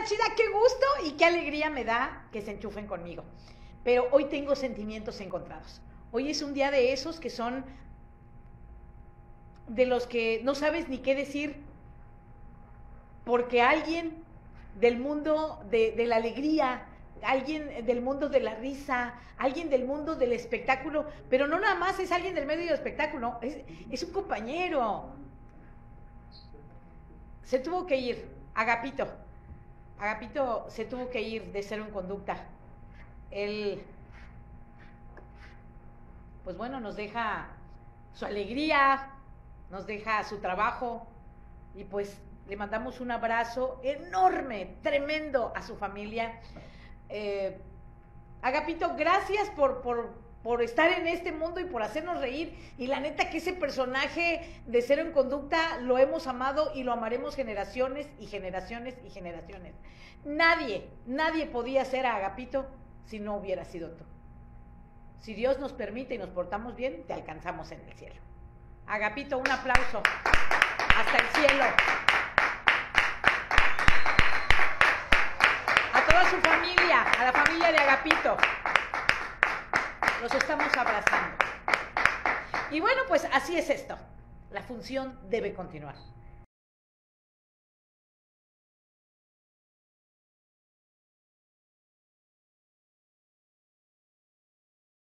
chida, qué gusto y qué alegría me da que se enchufen conmigo. Pero hoy tengo sentimientos encontrados. Hoy es un día de esos que son de los que no sabes ni qué decir, porque alguien del mundo de la alegría, alguien del mundo de la risa, alguien del mundo del espectáculo, pero no nada más es alguien del medio del espectáculo, es un compañero. Se tuvo que ir, Agapito. Agapito se tuvo que ir de Cero en Conducta. Él, pues bueno, nos deja su alegría, nos deja su trabajo y pues le mandamos un abrazo enorme, tremendo a su familia. Agapito, gracias por estar en este mundo y por hacernos reír. Y la neta que ese personaje de Cero en Conducta lo hemos amado y lo amaremos generaciones y generaciones y generaciones. Nadie podía ser a Agapito si no hubiera sido tú. Si Dios nos permite y nos portamos bien, te alcanzamos en el cielo. Agapito, un aplauso. Hasta el cielo. A toda su familia, a la familia de Agapito. Los estamos abrazando. Y bueno, pues así es esto. La función debe continuar.